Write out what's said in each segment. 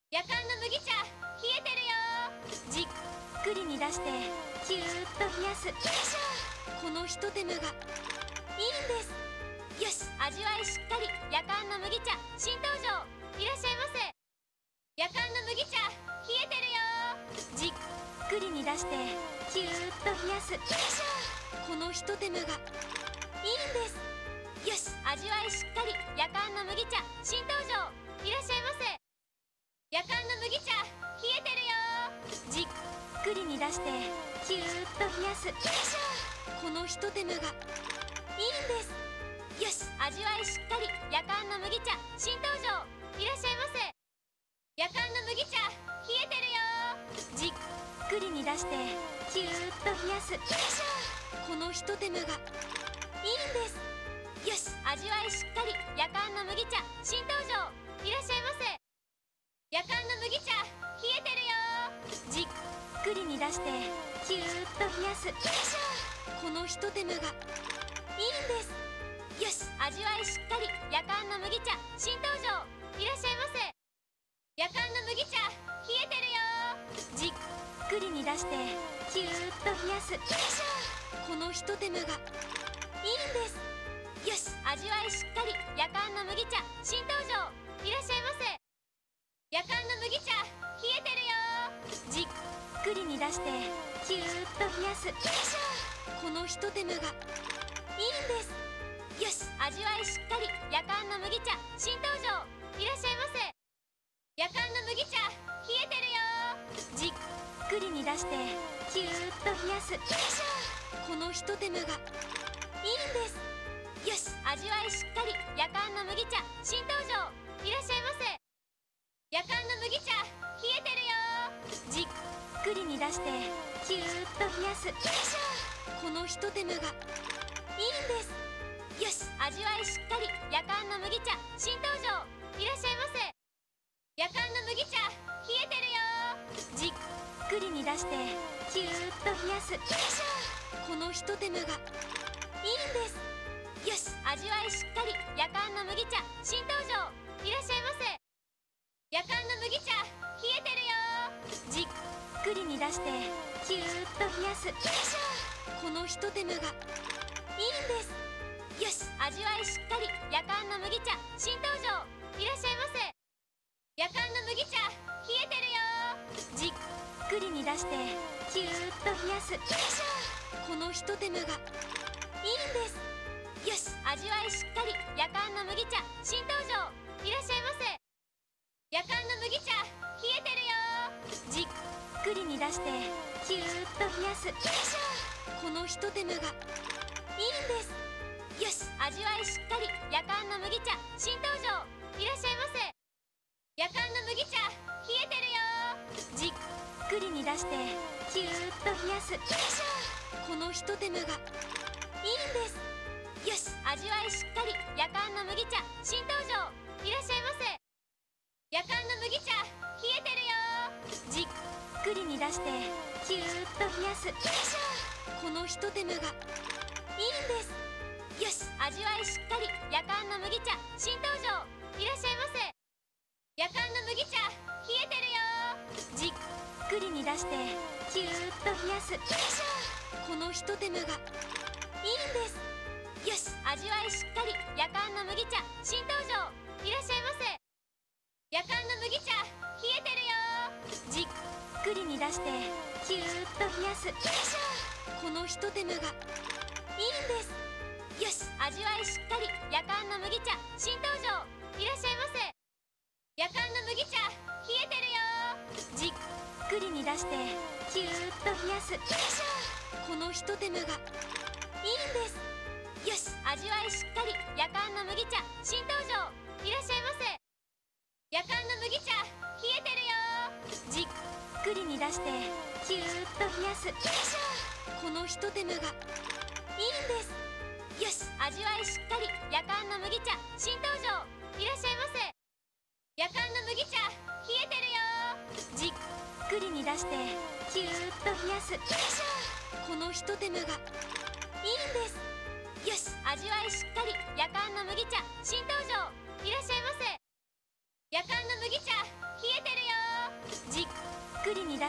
夜間の麦茶冷えてるよ。じっくり煮出してキューッと冷やす。よいしょ。このひと手間がいいんです。よし、味わいしっかり。夜間の麦茶新登場。いらっしゃいませ。夜間の麦茶冷えてるよ。じっくり煮出してキューッと冷やす。よいしょ。このひと手間がいいんです。よし、味わいしっかり。夜間の麦茶新登場。いらっしゃいませ。夜間の麦茶冷えてるよ。じっくり煮出してキューッと冷やす。よいしょ。このひと手間がいいんです。よし、味わいしっかり。夜間の麦茶新登場。いらっしゃいませ。夜間の麦茶冷えてるよ。じっくり煮出してキューッと冷やす。よいしょ。このひと手間がいいんです。よし、味わいしっかり。夜間の麦茶新登場。いらっしゃいませ。夜間の麦茶冷えてるよ。じっくり煮出してキューッと冷やす。よいしょ。このひと手間がいいんです。よし、味わいしっかり。夜間の麦茶新登場。いらっしゃいませ。夜間の麦茶冷えてるよ。じっくり煮出してキューッと冷やす。よいしょ。このひと手間がいいんです。よし、味わいしっかり。夜間の麦茶新登場。いらっしゃいませ。夜間の麦茶冷えてるよ。じっくり煮出してキューッと冷やす。よいしょ。このひと手間がいいんです。よし、味わいしっかり。夜間の麦茶新登場。いらっしゃいませ。夜間の麦茶冷えてるよ。じっくり煮出してキューッと冷やす。よいしょ。このひと手間がいいんです。よし、味わいしっかり。夜間の麦茶新登場。いらっしゃいませ。夜間の麦茶冷えてるよ。じっくり煮出してキューッと冷やす。よいしょ。このひと手間がいいんです。よし、味わいしっかり。夜間の麦茶新登場。いらっしゃいませ。夜間の麦茶冷えてるよ。じっくり煮出してキューッと冷やす。よいしょ。このひと手間がいいんです。よし、味わいしっかり。夜間の麦茶新登場。いらっしゃいませ。夜間の麦茶冷えてるよ。じっくり煮出してキューッと冷やす。よいしょ。このひと手間がいいんです。よし、味わいしっかり。夜間の麦茶新登場。いらっしゃいませ。夜間の麦茶冷えてるよ。じっくり煮出してキューッと冷やす。よいしょ。このひと手間がいいんです。よし、味わいしっかり。夜間の麦茶新登場。いらっしゃいませ。夜間の麦茶冷えてるよ。じっくり煮出してキューッと冷やす。よいしょ。このひと手間がいいんです。よし、味わいしっかり。夜間の麦茶新登場。いらっしゃいませ。夜間の麦茶冷えてるよ。じっくり煮出してキューッと冷やす。よいしょ。このひと手間がいいんです。よし、味わいしっかり。夜間の麦茶新登場。いらっしゃいませ。夜間の麦茶冷えてるよ。じっくり煮出してキューッと冷やす。よいしょ。このひと手間がいいんです。よし、味わいしっかり。夜間の麦茶新登場。いらっしゃいませ。夜間の麦茶冷えてるよ。じっくり煮出してキューッと冷やす。よいしょ。このひと手間がいいんです。よし、味わいしっかり。夜間の麦茶新登場。いらっしゃいませ。夜間の麦茶冷えてるよ。じっくり煮出してキューッと冷やす。よいしょ。このひと手間がいいんです。よし、味わいしっかり。夜間の麦茶新登場。いらっしゃいませ。夜間の麦茶冷えてるよ。じっくり煮出してキューッと冷やす。よいしょ。このひと手間がいいんです。よし、味わいしっかり。夜間の麦茶新登場。いらっしゃいませ。夜間の麦茶冷えてるよ。じっくり煮出してキューッと冷やす。よいしょ。このひと手間がいいんです。よし、味わいしっかり。夜間の麦茶新登場。いらっしゃいませ。夜間の麦茶冷えてるよ。じっくり煮出してキューッと冷やす。よいしょ。このひと手間がいいんです。よし、味わいしっかり。夜間の麦茶新登場。いらっしゃいませ。夜間の麦茶冷えてるよ。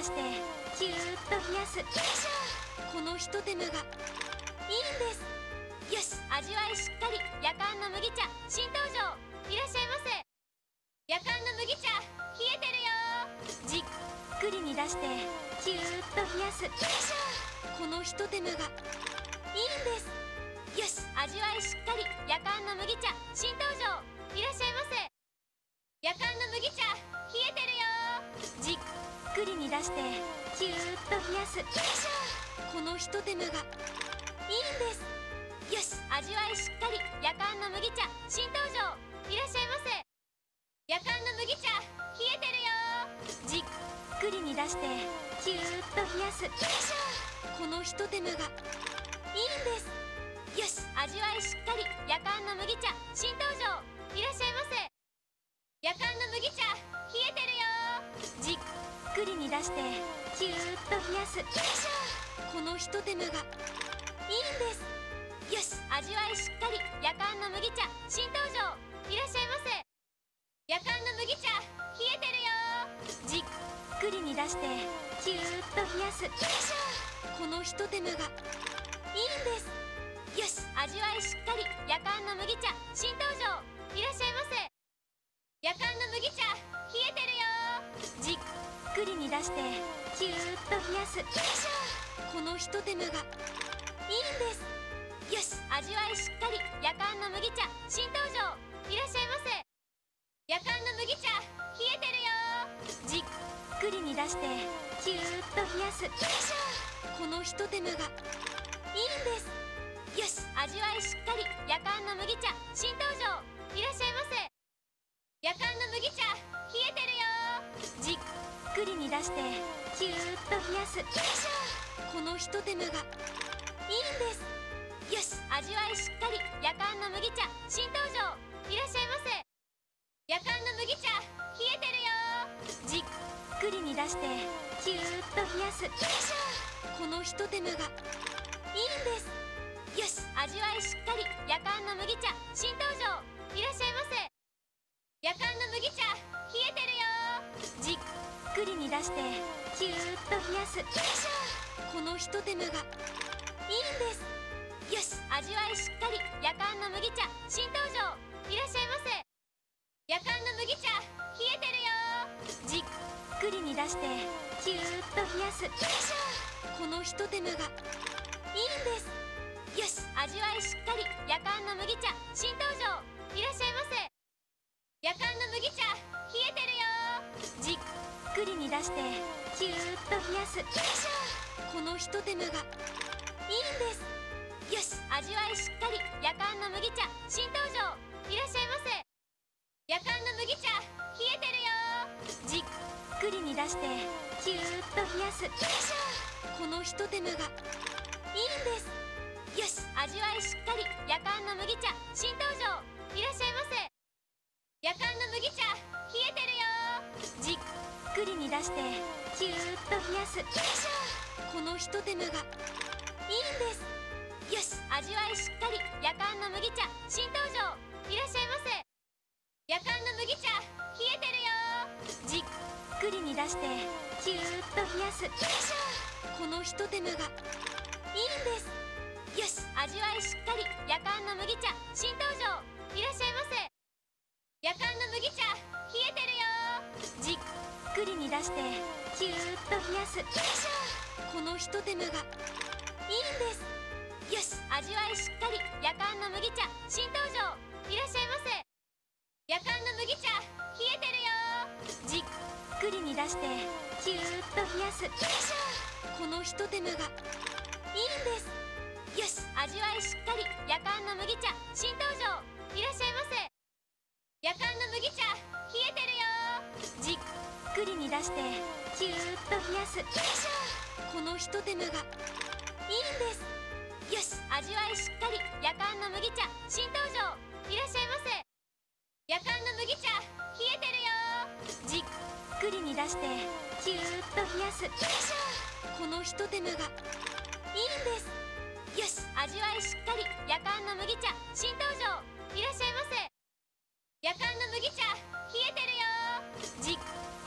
してキューッと冷やす。よいしょ。このひと手間がいいんです。よし、味わいしっかり。やかんの麦茶新登場。いらっしゃいませ。やかんの麦茶冷えてるよ。じっくり煮出してキューッと冷やす。よいしょ。このひと手間がいいんです。よし、味わいしっかり。やかんの麦茶新登場。いらっしゃいませ。やかんの麦茶冷えてるよ。じっくり煮出してキューッと冷やす。よいしょ。このひと手間がいいんです。よし、味わいしっかり。やかんの麦茶新登場。いらっしゃいませ。やかんの麦茶冷えてるよ。じっくり煮出してキューッと冷やす。よいしょ。このひと手間がいいんです。よし、味わいしっかり。やかんの麦茶新登場。いらっしゃいませ。やかんの麦茶冷えてるよ。じっくり煮出してキューッと冷やす。よいしょ。このひと手間がいいんです。よし、味わいしっかり。やかんの麦茶新登場。いらっしゃいませ。やかんの麦茶冷えてるよ。じっくり煮出してキューッと冷やす。よいしょ。このひと手間がいいんです。よし、味わいしっかり。やかんの麦茶新登場。いらっしゃいませ。やかんの麦茶冷えてるよ。じっくり煮出してキューッと冷やす。よいしょ。このひと手間がいいんです。よし、味わいしっかり。やかんの麦茶新登場。いらっしゃいませ。やかんの麦茶冷えてるよ。じっくり煮出してキューッと冷やす。よいしょ。このひと手間がいいんです。よし、味わいしっかり。やかんの麦茶新登場。いらっしゃいませ。やかんの麦茶冷えてるよ。じっくり煮出してキューッと冷やす。よいしょ。このひと手間がいいんです。よし、味わいしっかり。やかんの麦茶新登場。いらっしゃいませ。やかんの麦茶冷えてるよ。じっくり煮出してキューッと冷やす。よいしょ。このひと手間がいいんです。よし、味わいしっかり。やかんの麦茶新登場。いらっしゃいませ。やかんの麦茶冷えてるよ。じっくり煮出してキューッと冷やす。よいしょ。このひと手間がいいんです。よし、味わいしっかり。やかんの麦茶新登場。いらっしゃいませ。やかんの麦茶冷えてるよ。じっくり煮出してキューッと冷やす。よいしょ。このひと手間がいいんです。よし、味わいしっかり。やかんの麦茶新登場。いらっしゃいませ。やかんの麦茶冷えてるよ。じっくり煮出してキューッと冷やす。よいしょ。このひと手間がいいんです。よし、味わいしっかり。やかんの麦茶新登場。いらっしゃいませ。やかんの麦茶冷えてるよ。じっくり煮出してキューッと冷やす。よいしょ。このひと手間がいいんです。よし、味わいしっかり。やかんの麦茶新登場。いらっしゃいませ。やかんの麦茶冷えてるよ。じっくり煮出してキューッと冷やす。よいしょ。このひと手間がいいんです。よし、味わいしっかり。やかんの麦茶新登場。いらっしゃいませ。やかんの麦茶冷えてるよ。じっくり煮出してキューッと冷やす。よいしょ。このひと手間がいいんです。よし、味わいしっかり。やかんの麦茶新登場。いらっしゃいませ。やかんの麦茶冷えてるよ。じっくり煮出してキューッと冷やす。よいしょ。このひと手間がいいんです。よし、味わいしっかり。やかんの麦茶新登場。いらっしゃいませ。やかんの麦茶冷えてるよ。じっくり煮出してキューッと冷やす。よいしょ。このひと手間がいいんです。よし、味わいしっかり。やかんの麦茶新登場。いらっしゃいませ。やかんの麦茶冷えてるよ。じっくり煮出してキューッと冷やす。よいしょ。このひと手間がいいんです。よし、味わいしっかり。やかんの麦茶新登場。いらっしゃいませ。やかんの麦茶冷えてるよ。じっくり煮出してキューッと冷やす。よいしょ。このひと手間がいいんです。よし、味わいしっかり。やかんの麦茶新登場。いらっしゃいませ。やかんの麦茶冷えてるよ。じっくり煮出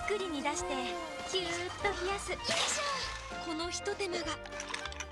出してキューッと冷やす。よいしょ。このひと手間が